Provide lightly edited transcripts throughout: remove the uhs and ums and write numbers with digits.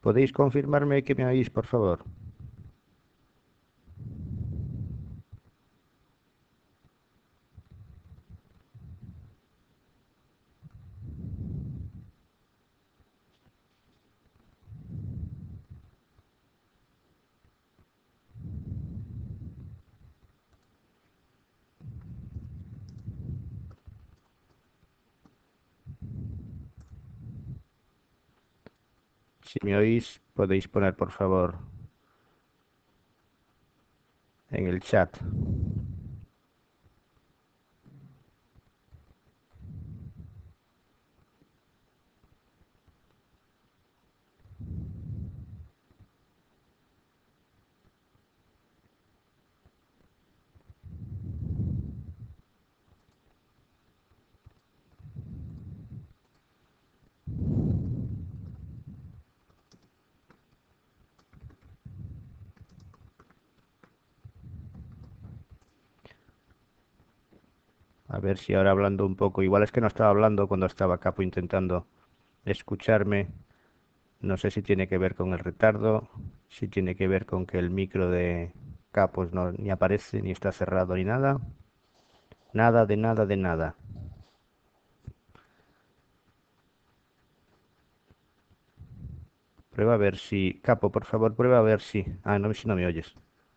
¿Podéis confirmarme que me oís, por favor? Si me oís, podéis poner, por favor, en el chat. A ver si ahora hablando un poco. Igual es que no estaba hablando cuando estaba Capo intentando escucharme. No sé si tiene que ver con el retardo, si tiene que ver con que el micro de Capos no ni aparece, ni está cerrado, ni nada. Nada de nada de nada. Prueba a ver si... Capo, por favor, prueba a ver si... Ah, no, si no me oyes.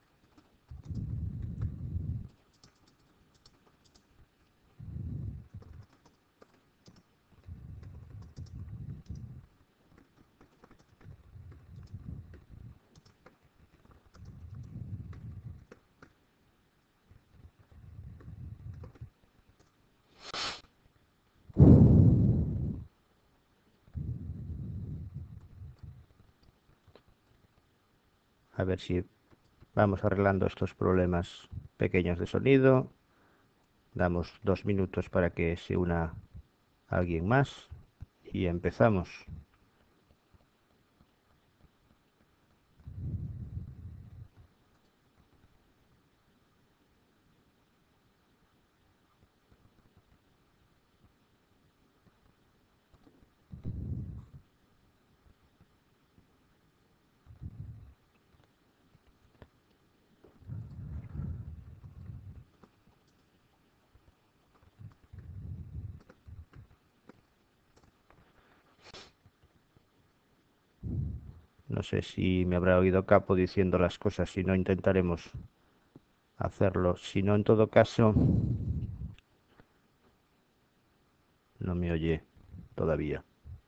A ver si vamos arreglando estos problemas pequeños de sonido. Damos 2 minutos para que se una alguien más y empezamos. No sé si me habrá oído Capo diciendo las cosas, si no intentaremos hacerlo. Si no, en todo caso, no me oye todavía.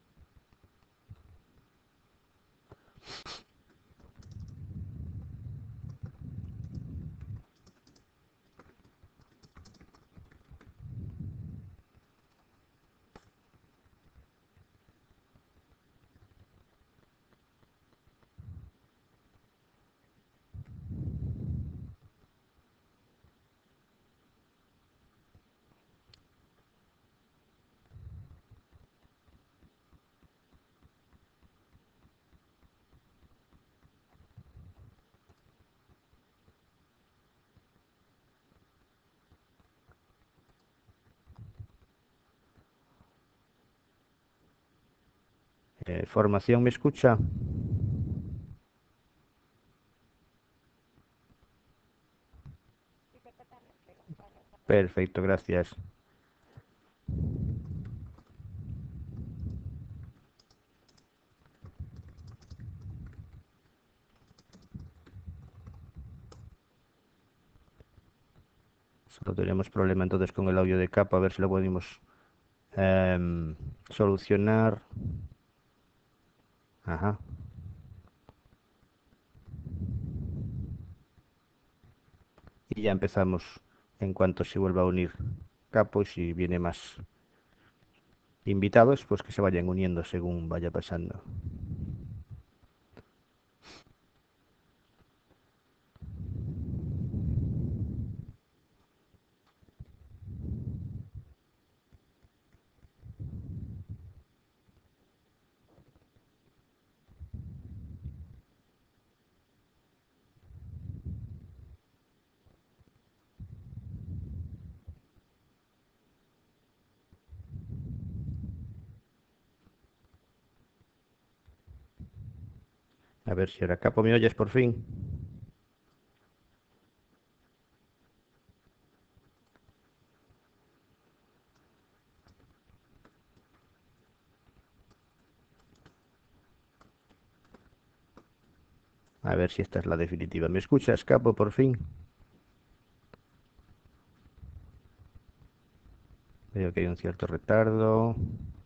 ¿Formación me escucha? Perfecto, gracias. Solo tenemos problema entonces con el audio de Capo, a ver si lo podemos solucionar. Ajá. Y ya empezamos en cuanto se vuelva a unir Capo y si viene más invitados, pues que se vayan uniendo según vaya pasando. A ver si ahora Capo me oyes por fin. A ver si esta es la definitiva. ¿Me escuchas, Capo, por fin? Veo que hay un cierto retardo.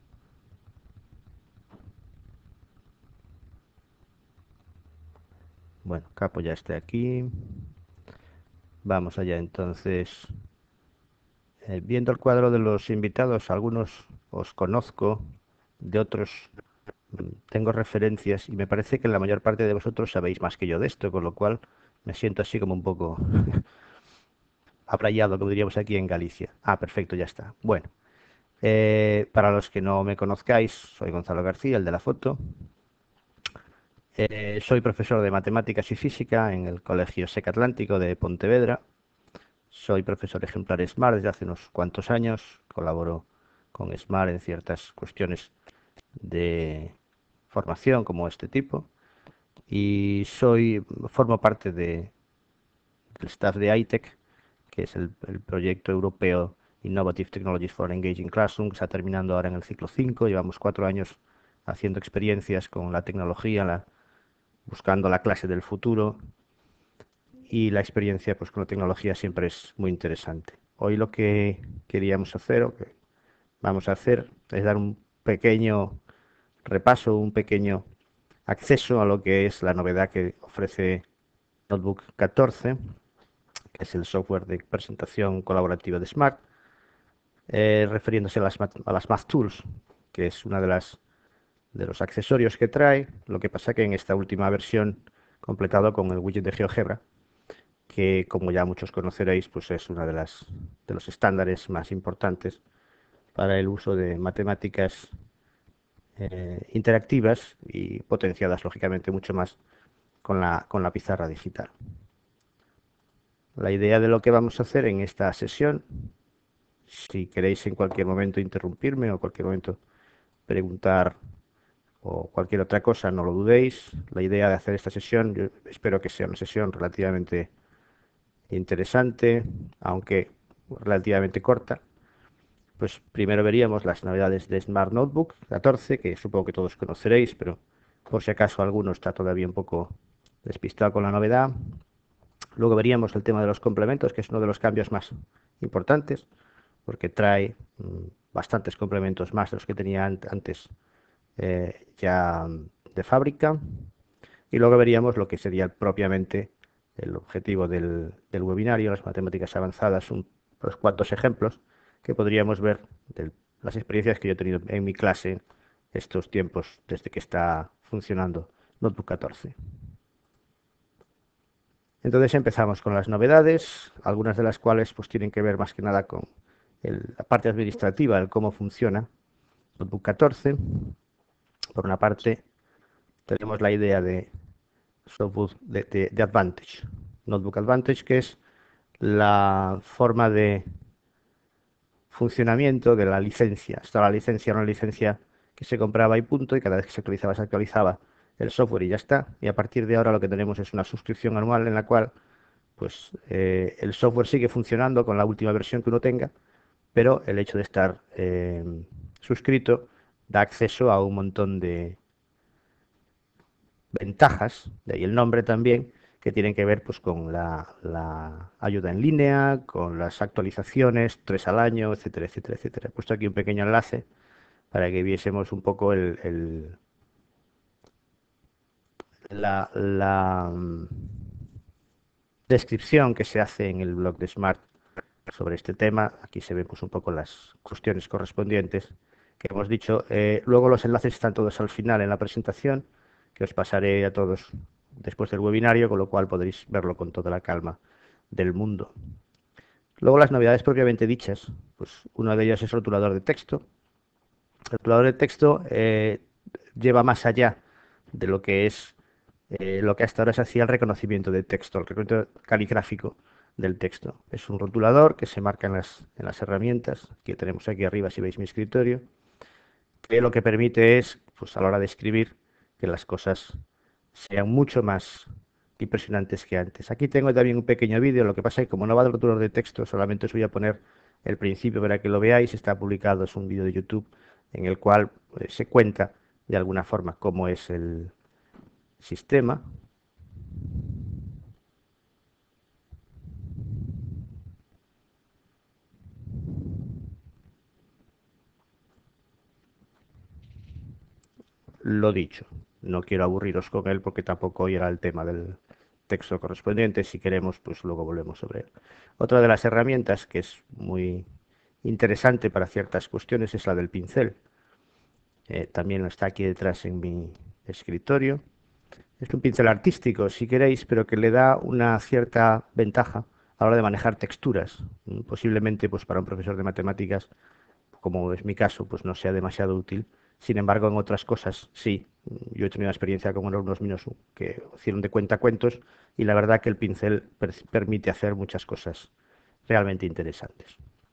Bueno, Capo ya está aquí. Vamos allá entonces. Viendo el cuadro de los invitados, algunos os conozco, de otros tengo referencias y me parece que la mayor parte de vosotros sabéis más que yo de esto, con lo cual me siento así como un poco aprayado, como diríamos aquí en Galicia. Ah, perfecto, ya está. Bueno, para los que no me conozcáis, soy Gonzalo García, el de la foto. Soy profesor de matemáticas y física en el Colegio Sec Atlántico de Pontevedra. Soy profesor ejemplar SMART desde hace unos cuantos años. Colaboro con SMART en ciertas cuestiones de formación como este tipo. Y formo parte del staff de ITEC, que es el proyecto europeo Innovative Technologies for Engaging Classroom, que está terminando ahora en el ciclo 5. Llevamos 4 años haciendo experiencias con la tecnología, buscando la clase del futuro, y la experiencia pues con la tecnología siempre es muy interesante. Hoy lo que queríamos hacer, o que vamos a hacer, es dar un pequeño repaso, un pequeño acceso a lo que es la novedad que ofrece Notebook 14, que es el software de presentación colaborativa de Smart, refiriéndose a las Math Tools, que es una de los accesorios que trae. Lo que pasa que en esta última versión, completado con el widget de GeoGebra, que como ya muchos conoceréis, pues es una de los estándares más importantes para el uso de matemáticas interactivas y potenciadas, lógicamente, mucho más con la pizarra digital. La idea de lo que vamos a hacer en esta sesión, si queréis en cualquier momento interrumpirme o cualquier momento preguntar o cualquier otra cosa, no lo dudéis. La idea de hacer esta sesión, yo espero que sea una sesión relativamente interesante, aunque relativamente corta. Pues primero veríamos las novedades de Smart Notebook 14, que supongo que todos conoceréis, pero por si acaso alguno está todavía un poco despistado con la novedad. Luego veríamos el tema de los complementos, que es uno de los cambios más importantes, porque trae bastantes complementos más de los que tenía antes ya de fábrica. Y luego veríamos lo que sería propiamente el objetivo del webinario, las matemáticas avanzadas, unos cuantos ejemplos que podríamos ver de las experiencias que yo he tenido en mi clase estos tiempos desde que está funcionando Notebook 14. Entonces empezamos con las novedades, algunas de las cuales pues tienen que ver más que nada con la parte administrativa, el cómo funciona Notebook 14. Por una parte, tenemos la idea de software de Advantage, Notebook Advantage, que es la forma de funcionamiento de la licencia. Esta la licencia era una licencia que se compraba y punto, y cada vez que se actualizaba el software y ya está. Y a partir de ahora lo que tenemos es una suscripción anual en la cual pues el software sigue funcionando con la última versión que uno tenga, pero el hecho de estar suscrito da acceso a un montón de ventajas, de ahí el nombre también, que tienen que ver pues con la ayuda en línea, con las actualizaciones, 3 al año, etcétera, etcétera, etcétera. He puesto aquí un pequeño enlace para que viésemos un poco la descripción que se hace en el blog de Smart sobre este tema. Aquí se ven pues un poco las cuestiones correspondientes que hemos dicho. Luego los enlaces están todos al final en la presentación, que os pasaré a todos después del webinario, con lo cual podréis verlo con toda la calma del mundo. Luego las novedades propiamente dichas, pues una de ellas es el rotulador de texto. El rotulador de texto lleva más allá de lo que es lo que hasta ahora se hacía el reconocimiento de texto, el reconocimiento caligráfico del texto. Es un rotulador que se marca en las herramientas que tenemos aquí arriba si veis mi escritorio, que lo que permite es, pues a la hora de escribir, que las cosas sean mucho más impresionantes que antes. Aquí tengo también un pequeño vídeo, lo que pasa es que como no va de rotulador de texto, solamente os voy a poner el principio para que lo veáis. Está publicado, es un vídeo de YouTube en el cual se cuenta de alguna forma cómo es el sistema. Lo dicho, no quiero aburriros con él porque tampoco hoy era el tema del texto correspondiente. Si queremos, pues luego volvemos sobre él. Otra de las herramientas que es muy interesante para ciertas cuestiones es la del pincel. También está aquí detrás en mi escritorio. Es un pincel artístico, si queréis, pero que le da una cierta ventaja a la hora de manejar texturas. Posiblemente, pues para un profesor de matemáticas, como es mi caso, pues no sea demasiado útil. Sin embargo, en otras cosas sí. Yo he tenido una experiencia con unos míos que hicieron de cuentacuentos y la verdad que el pincel permite hacer muchas cosas realmente interesantes.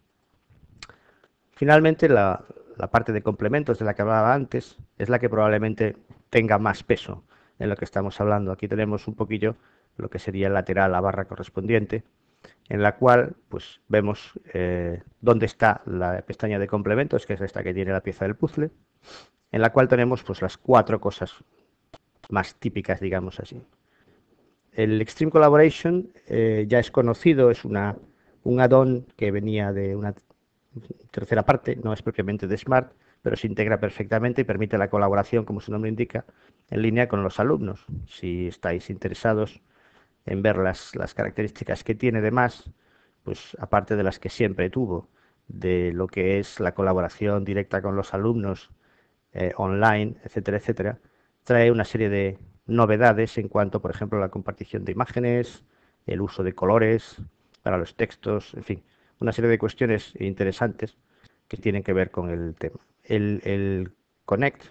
Finalmente, la parte de complementos de la que hablaba antes es la que probablemente tenga más peso en lo que estamos hablando. Aquí tenemos un poquillo lo que sería el lateral, la barra correspondiente, en la cual pues vemos dónde está la pestaña de complementos, que es esta que tiene la pieza del puzzle, en la cual tenemos pues las 4 cosas más típicas, digamos así. El Extreme Collaboration ya es conocido, es un add-on que venía de una tercera parte, no es propiamente de Smart, pero se integra perfectamente y permite la colaboración, como su nombre indica, en línea con los alumnos. Si estáis interesados en ver las características que tiene de más, pues aparte de las que siempre tuvo, de lo que es la colaboración directa con los alumnos, online, etcétera, etcétera, trae una serie de novedades en cuanto, por ejemplo, a la compartición de imágenes, el uso de colores para los textos, en fin, una serie de cuestiones interesantes que tienen que ver con el tema. El Connect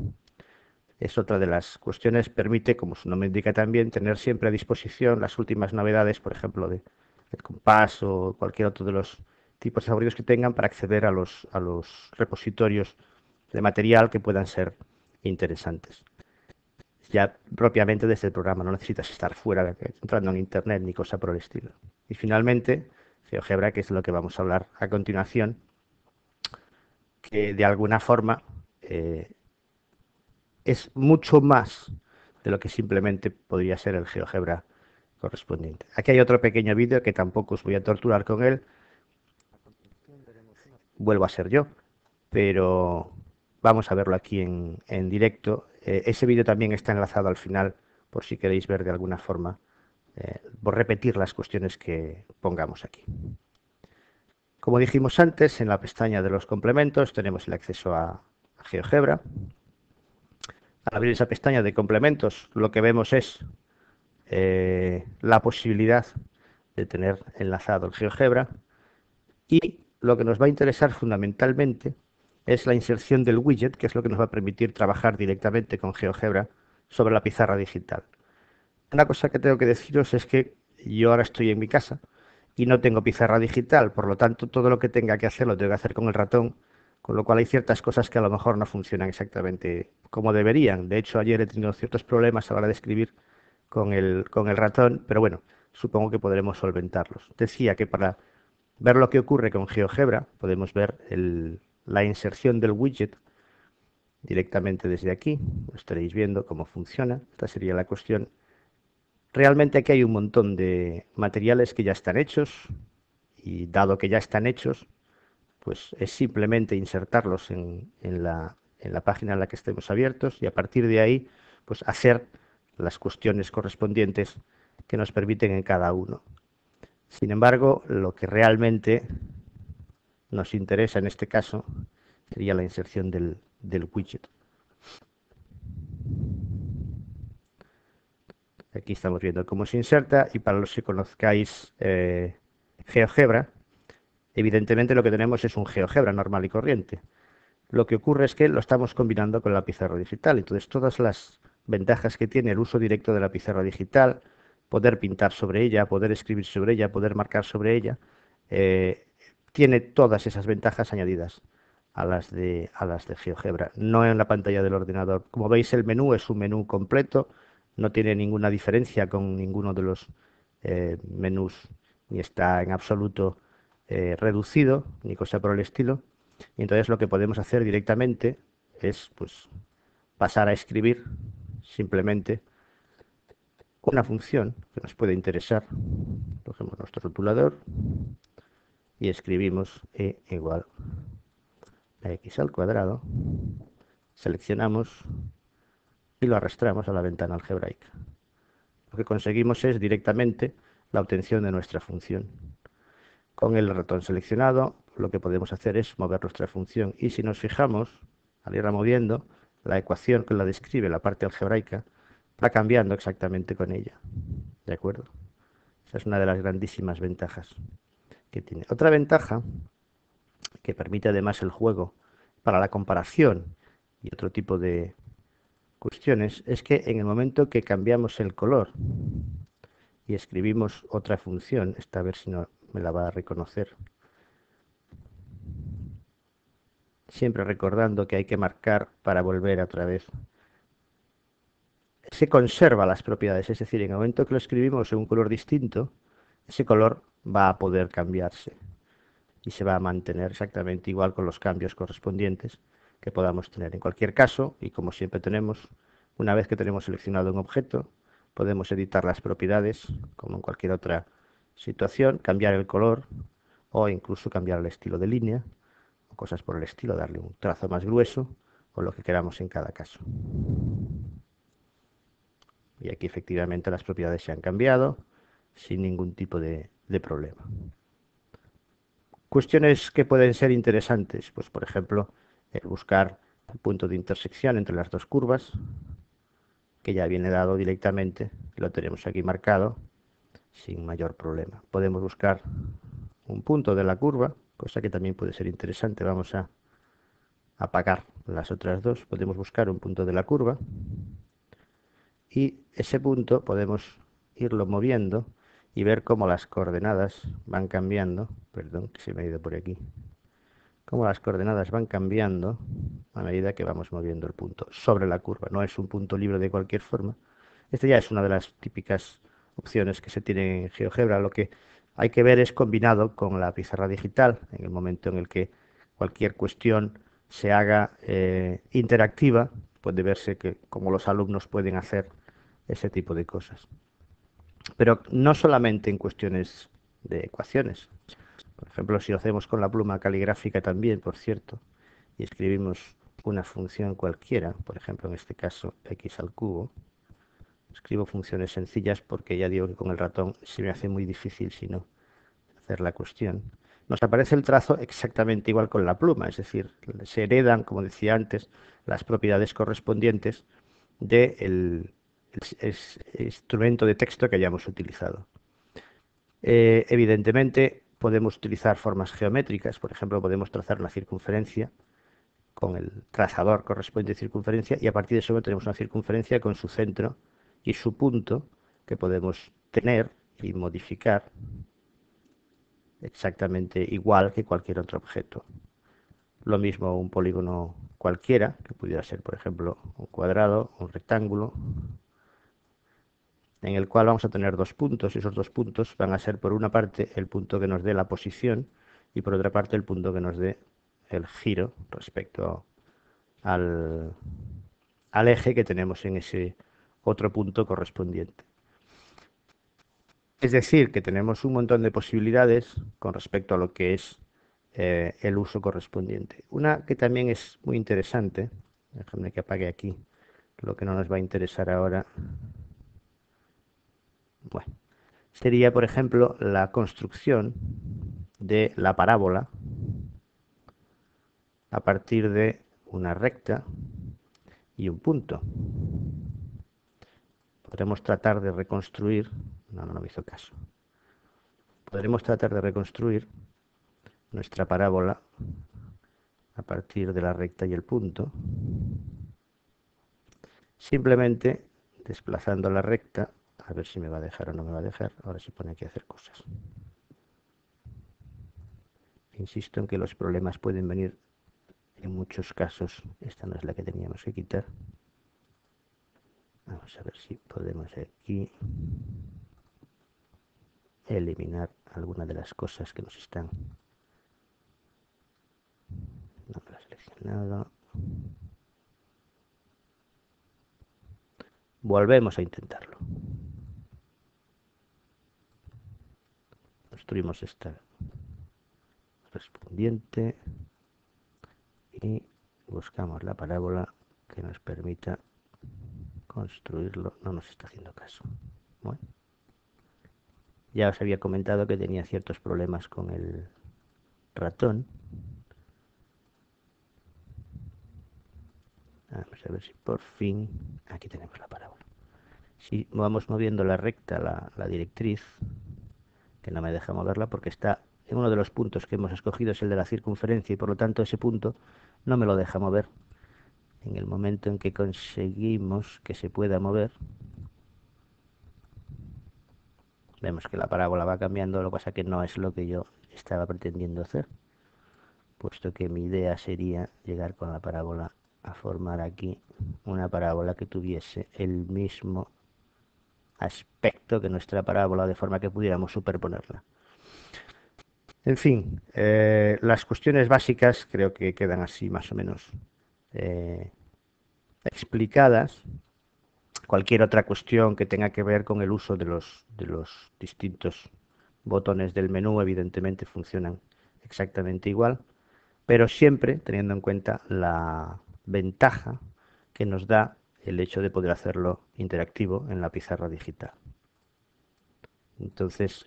es otra de las cuestiones, permite, como su nombre indica también, tener siempre a disposición las últimas novedades, por ejemplo, del compás o cualquier otro de los tipos de favoritos que tengan para acceder a los repositorios de material que puedan ser interesantes. Ya propiamente desde el programa, no necesitas estar fuera, entrando en internet ni cosa por el estilo. Y finalmente, GeoGebra, que es lo que vamos a hablar a continuación, que de alguna forma es mucho más de lo que simplemente podría ser el GeoGebra correspondiente. Aquí hay otro pequeño vídeo que tampoco os voy a torturar con él, vuelvo a ser yo, pero vamos a verlo aquí en directo. Ese vídeo también está enlazado al final por si queréis ver de alguna forma, por repetir las cuestiones que pongamos aquí. Como dijimos antes, en la pestaña de los complementos tenemos el acceso a GeoGebra. Al abrir esa pestaña de complementos, lo que vemos es la posibilidad de tener enlazado el GeoGebra y lo que nos va a interesar fundamentalmente es la inserción del widget, que es lo que nos va a permitir trabajar directamente con GeoGebra sobre la pizarra digital. Una cosa que tengo que deciros es que yo ahora estoy en mi casa y no tengo pizarra digital, por lo tanto todo lo que tenga que hacer lo tengo que hacer con el ratón, con lo cual hay ciertas cosas que a lo mejor no funcionan exactamente como deberían. De hecho, ayer he tenido ciertos problemas a la hora de escribir con el ratón, pero bueno, supongo que podremos solventarlos. Decía que para ver lo que ocurre con GeoGebra podemos ver la inserción del widget directamente desde aquí. Estaréis viendo cómo funciona. Esta sería la cuestión. Realmente aquí hay un montón de materiales que ya están hechos y dado que ya están hechos, pues es simplemente insertarlos en la página en la que estemos abiertos y a partir de ahí pues hacer las cuestiones correspondientes que nos permiten en cada uno. Sin embargo, lo que realmente nos interesa en este caso sería la inserción del widget. Aquí estamos viendo cómo se inserta y para los que conozcáis GeoGebra, evidentemente lo que tenemos es un GeoGebra normal y corriente. Lo que ocurre es que lo estamos combinando con la pizarra digital. Entonces, todas las ventajas que tiene el uso directo de la pizarra digital, poder pintar sobre ella, poder escribir sobre ella, poder marcar sobre ella, eh, tiene todas esas ventajas añadidas a las de GeoGebra, no en la pantalla del ordenador. Como veis, el menú es un menú completo, no tiene ninguna diferencia con ninguno de los menús, ni está en absoluto reducido, ni cosa por el estilo. Y entonces lo que podemos hacer directamente es pues pasar a escribir simplemente una función que nos puede interesar. Cogemos nuestro rotulador y escribimos e igual a x al cuadrado, seleccionamos y lo arrastramos a la ventana algebraica. Lo que conseguimos es directamente la obtención de nuestra función. Con el ratón seleccionado, lo que podemos hacer es mover nuestra función, y si nos fijamos, al irla moviendo, la ecuación que la describe la parte algebraica va cambiando exactamente con ella. ¿De acuerdo? Esa es una de las grandísimas ventajas que tiene. Otra ventaja que permite además el juego para la comparación y otro tipo de cuestiones es que en el momento que cambiamos el color y escribimos otra función, esta a ver si no me la va a reconocer, siempre recordando que hay que marcar para volver otra vez, se conserva las propiedades, es decir, en el momento que lo escribimos en un color distinto, ese color va a poder cambiarse y se va a mantener exactamente igual con los cambios correspondientes que podamos tener. En cualquier caso, y como siempre tenemos, una vez que tenemos seleccionado un objeto, podemos editar las propiedades, como en cualquier otra situación, cambiar el color o incluso cambiar el estilo de línea, o cosas por el estilo, darle un trazo más grueso o lo que queramos en cada caso. Y aquí efectivamente las propiedades se han cambiado sin ningún tipo de problema. Cuestiones que pueden ser interesantes, pues por ejemplo, el buscar el punto de intersección entre las dos curvas, que ya viene dado directamente, lo tenemos aquí marcado sin mayor problema. Podemos buscar un punto de la curva, cosa que también puede ser interesante. Vamos a apagar las otras dos. Podemos buscar un punto de la curva y ese punto podemos irlo moviendo y ver cómo las coordenadas van cambiando. Perdón, que se me ha ido por aquí. Cómo las coordenadas van cambiando a medida que vamos moviendo el punto sobre la curva. No es un punto libre de cualquier forma. Esta ya es una de las típicas opciones que se tienen en GeoGebra. Lo que hay que ver es combinado con la pizarra digital, en el momento en el que cualquier cuestión se haga interactiva, puede verse que como los alumnos pueden hacer ese tipo de cosas. Pero no solamente en cuestiones de ecuaciones. Por ejemplo, si lo hacemos con la pluma caligráfica también, por cierto, y escribimos una función cualquiera, por ejemplo, en este caso x al cubo, escribo funciones sencillas porque ya digo que con el ratón se me hace muy difícil si no hacer la cuestión. Nos aparece el trazo exactamente igual con la pluma, es decir, se heredan, como decía antes, las propiedades correspondientes del instrumento de texto que hayamos utilizado. Evidentemente podemos utilizar formas geométricas, por ejemplo podemos trazar una circunferencia con el trazador correspondiente de circunferencia y a partir de eso tenemos una circunferencia con su centro y su punto que podemos tener y modificar exactamente igual que cualquier otro objeto. Lo mismo un polígono cualquiera, que pudiera ser por ejemplo un cuadrado, un rectángulo, en el cual vamos a tener dos puntos, y esos dos puntos van a ser por una parte el punto que nos dé la posición y por otra parte el punto que nos dé el giro respecto al eje que tenemos en ese otro punto correspondiente. Es decir, que tenemos un montón de posibilidades con respecto a lo que es el uso correspondiente. Una que también es muy interesante, déjame que apague aquí lo que no nos va a interesar ahora. Bueno, sería, por ejemplo, la construcción de la parábola a partir de una recta y un punto. Podremos tratar de reconstruir, no me hizo caso, podremos tratar de reconstruir nuestra parábola a partir de la recta y el punto, simplemente desplazando la recta, a ver si me va a dejar o no me va a dejar, ahora se pone aquí a hacer cosas. Insisto en que los problemas pueden venir en muchos casos, esta no es la que teníamos que quitar. Vamos a ver si podemos aquí eliminar alguna de las cosas que nos están. No me lo he seleccionado. Volvemos a intentarlo. Construimos esta correspondiente y buscamos la parábola que nos permita construirlo. No nos está haciendo caso. Bueno, ya os había comentado que tenía ciertos problemas con el ratón. Vamos a ver si por fin... Aquí tenemos la parábola. Si vamos moviendo la recta, la directriz, que no me deja moverla porque está en uno de los puntos que hemos escogido, es el de la circunferencia, y por lo tanto ese punto no me lo deja mover. En el momento en que conseguimos que se pueda mover, vemos que la parábola va cambiando, lo que pasa que no es lo que yo estaba pretendiendo hacer, puesto que mi idea sería llegar con la parábola a formar aquí una parábola que tuviese el mismo aspecto que nuestra parábola, de forma que pudiéramos superponerla. En fin, las cuestiones básicas creo que quedan así más o menos eh, explicadas. Cualquier otra cuestión que tenga que ver con el uso de los distintos botones del menú, evidentemente funcionan exactamente igual, pero siempre teniendo en cuenta la ventaja que nos da el hecho de poder hacerlo interactivo en la pizarra digital. Entonces,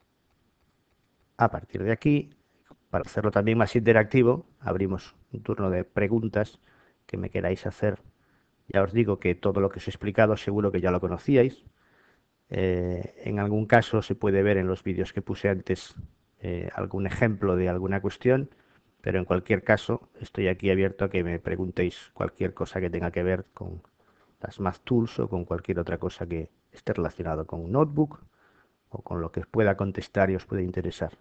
a partir de aquí, para hacerlo también más interactivo, abrimos un turno de preguntas que me queráis hacer. Ya os digo que todo lo que os he explicado seguro que ya lo conocíais. En algún caso se puede ver en los vídeos que puse antes algún ejemplo de alguna cuestión, pero en cualquier caso estoy aquí abierto a que me preguntéis cualquier cosa que tenga que ver con las Math Tools o con cualquier otra cosa que esté relacionado con un notebook o con lo que pueda contestar y os pueda interesar.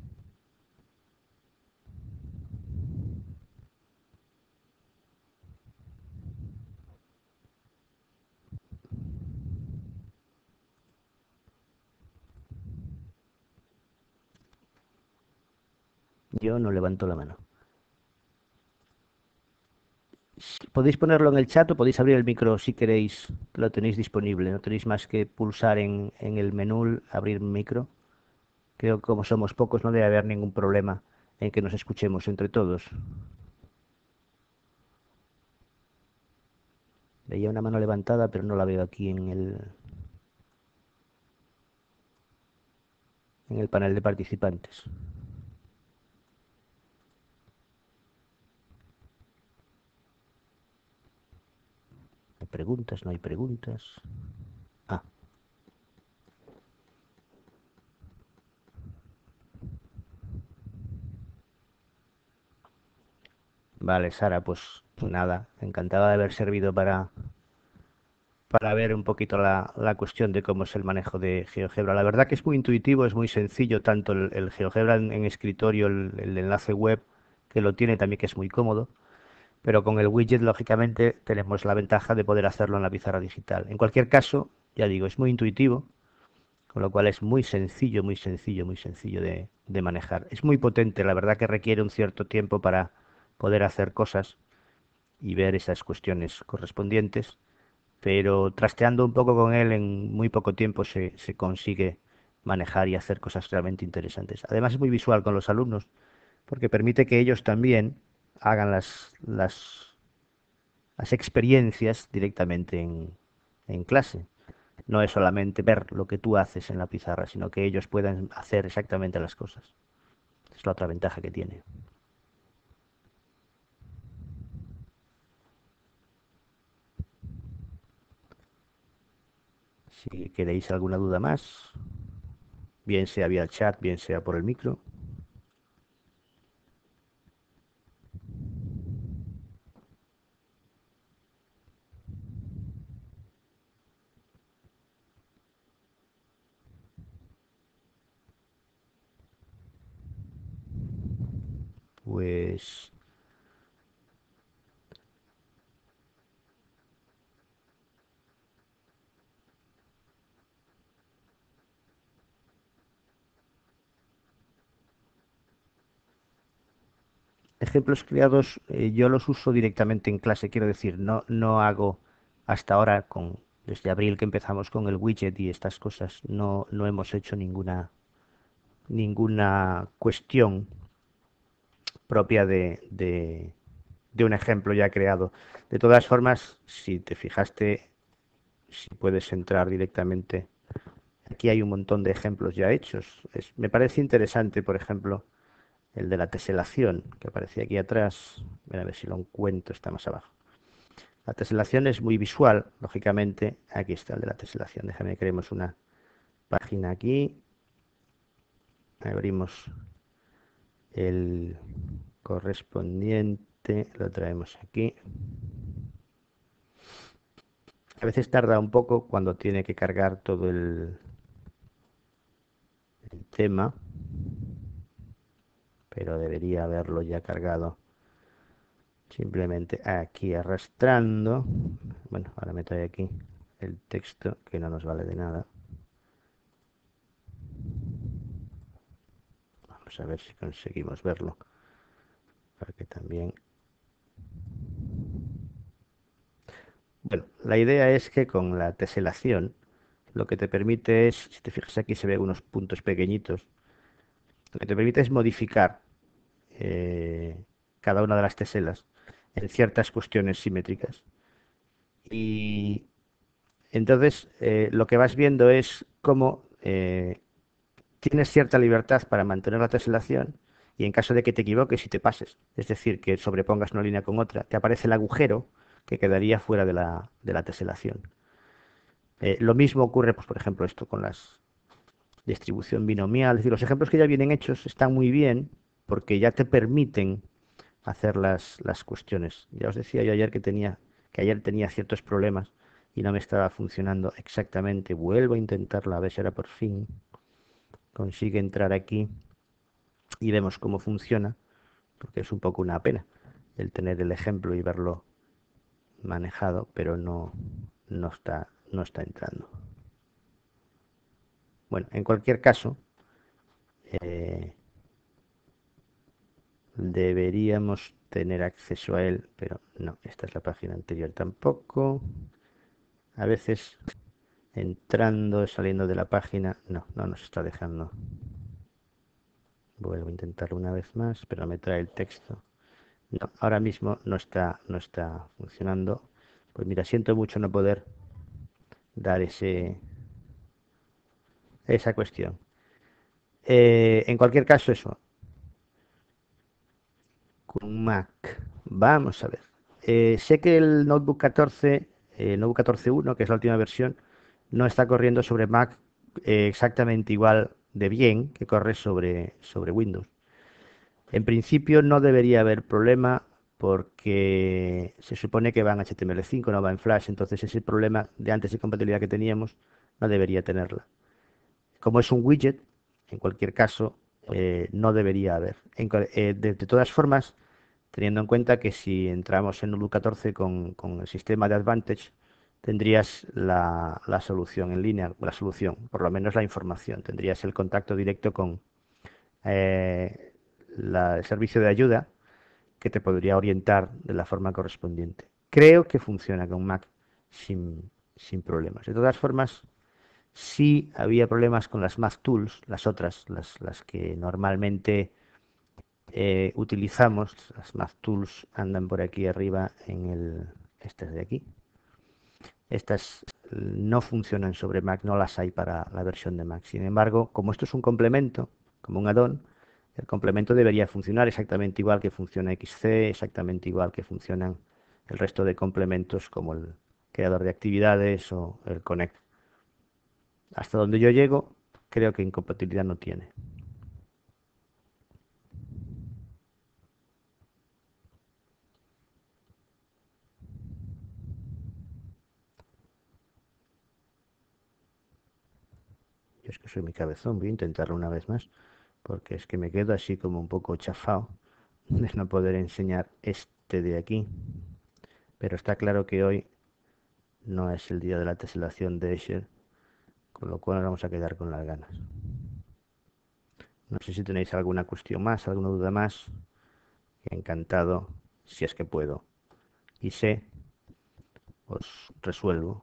Yo no levanto la mano. Podéis ponerlo en el chat o podéis abrir el micro si queréis, lo tenéis disponible. No tenéis más que pulsar en el menú, abrir micro. Creo que como somos pocos no debe haber ningún problema en que nos escuchemos entre todos. Veía una mano levantada, pero no la veo aquí en el panel de participantes. ¿Hay preguntas? ¿No hay preguntas? Ah, vale, Sara, pues nada, encantada de haber servido para ver un poquito la cuestión de cómo es el manejo de GeoGebra. La verdad que es muy intuitivo, es muy sencillo, tanto el GeoGebra en escritorio, el enlace web que lo tiene también, que es muy cómodo, pero con el widget, lógicamente, tenemos la ventaja de poder hacerlo en la pizarra digital. En cualquier caso, ya digo, es muy intuitivo, con lo cual es muy sencillo, muy sencillo, muy sencillo de manejar. Es muy potente, la verdad que requiere un cierto tiempo para poder hacer cosas y ver esas cuestiones correspondientes, pero trasteando un poco con él en muy poco tiempo se consigue manejar y hacer cosas realmente interesantes. Además es muy visual con los alumnos porque permite que ellos también hagan las experiencias directamente en clase. No es solamente ver lo que tú haces en la pizarra, sino que ellos puedan hacer exactamente las cosas. Es la otra ventaja que tiene. Si queréis alguna duda más, bien sea vía chat, bien sea por el micro. Pues, ejemplos creados yo los uso directamente en clase, quiero decir, no hago hasta ahora desde abril que empezamos con el widget y estas cosas, no hemos hecho ninguna cuestión propia de un ejemplo ya creado. De todas formas, si te fijaste, si puedes entrar directamente, aquí hay un montón de ejemplos ya hechos. Me parece interesante, por ejemplo, el de la teselación, que aparecía aquí atrás. Mira, a ver si lo encuentro, está más abajo. La teselación es muy visual, lógicamente. Aquí está el de la teselación. Déjame que creemos una página aquí. Abrimos el correspondiente, lo traemos aquí. A veces tarda un poco cuando tiene que cargar todo el tema, pero debería haberlo ya cargado. Simplemente aquí arrastrando. Bueno, ahora me trae aquí el texto que no nos vale de nada. Vamos a ver si conseguimos verlo. Para que también... Bueno, la idea es que con la teselación lo que te permite es, si te fijas aquí se ven unos puntos pequeñitos, lo que te permite es modificar eh, cada una de las teselas en ciertas cuestiones simétricas. Y entonces lo que vas viendo es cómo tienes cierta libertad para mantener la teselación y en caso de que te equivoques y te pases, es decir, que sobrepongas una línea con otra, te aparece el agujero que quedaría fuera de la teselación. Lo mismo ocurre, pues, por ejemplo, esto con las distribución binomial. Es decir, los ejemplos que ya vienen hechos están muy bien porque ya te permiten hacer las cuestiones. Ya os decía yo ayer que ayer tenía ciertos problemas y no me estaba funcionando exactamente. Vuelvo a intentarlo a ver si ahora por fin consigue entrar aquí y vemos cómo funciona, porque es un poco una pena el tener el ejemplo y verlo manejado, pero no está entrando. Bueno, en cualquier caso, eh, deberíamos tener acceso a él, pero no, esta es la página anterior tampoco. A veces entrando, saliendo de la página, no nos está dejando. Vuelvo a intentarlo una vez más, pero me trae el texto. No, ahora mismo no está funcionando. Pues mira, siento mucho no poder dar esa cuestión. En cualquier caso, eso, con Mac. Vamos a ver. Sé que el Notebook 14, Notebook 14.1, que es la última versión, no está corriendo sobre Mac exactamente igual de bien que corre sobre Windows. En principio no debería haber problema porque se supone que va en HTML5, no va en Flash, entonces ese problema de antes de compatibilidad que teníamos no debería tenerla. Como es un widget, en cualquier caso, no debería haber. De todas formas, teniendo en cuenta que si entramos en Node 14 con el sistema de Advantage, tendrías la solución en línea, la solución, por lo menos la información, tendrías el contacto directo con eh, el servicio de ayuda que te podría orientar de la forma correspondiente. Creo que funciona con Mac sin problemas. De todas formas, sí había problemas con las Mac Tools, las otras, las que normalmente utilizamos. Las Mac Tools andan por aquí arriba estas de aquí. Estas no funcionan sobre Mac, no las hay para la versión de Mac. Sin embargo, como esto es un complemento, como un add-on, el complemento debería funcionar exactamente igual que funciona XC, exactamente igual que funcionan el resto de complementos como el creador de actividades o el Connect. Hasta donde yo llego, creo que incompatibilidad no tiene. Yo es que soy mi cabezón, voy a intentarlo una vez más, porque es que me quedo así como un poco chafado de no poder enseñar este de aquí. Pero está claro que hoy no es el día de la teselación de Escher, con lo cual nos vamos a quedar con las ganas. No sé si tenéis alguna cuestión más, alguna duda más encantado, si es que puedo y sé, os resuelvo.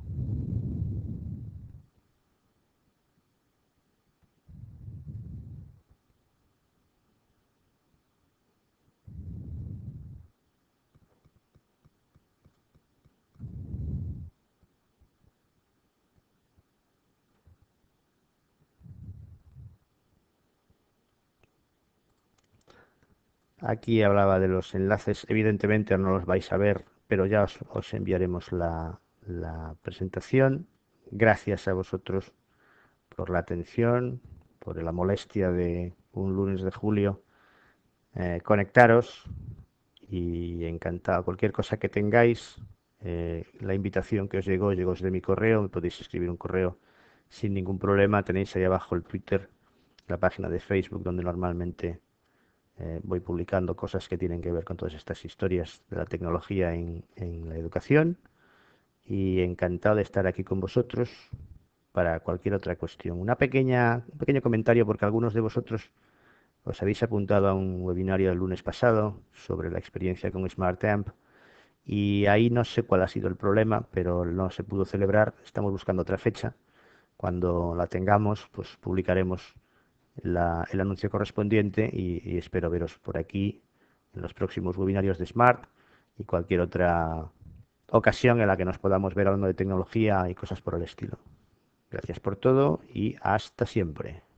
Aquí hablaba de los enlaces, evidentemente no los vais a ver, pero ya os enviaremos la presentación. Gracias a vosotros por la atención, por la molestia de un lunes de julio. Conectaros y encantado. Cualquier cosa que tengáis, la invitación que os llegó desde mi correo, me podéis escribir un correo sin ningún problema. Tenéis ahí abajo el Twitter, la página de Facebook donde normalmente voy publicando cosas que tienen que ver con todas estas historias de la tecnología en la educación y encantado de estar aquí con vosotros para cualquier otra cuestión. Un pequeño comentario porque algunos de vosotros os habéis apuntado a un webinario el lunes pasado sobre la experiencia con SmartAmp y ahí no sé cuál ha sido el problema, pero no se pudo celebrar. Estamos buscando otra fecha. Cuando la tengamos, pues publicaremos el anuncio correspondiente y espero veros por aquí en los próximos webinarios de Smart y cualquier otra ocasión en la que nos podamos ver hablando de tecnología y cosas por el estilo. Gracias por todo y hasta siempre.